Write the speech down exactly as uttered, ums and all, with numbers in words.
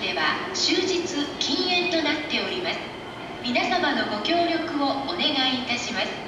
では終日禁煙となっております。皆様のご協力をお願いいたします。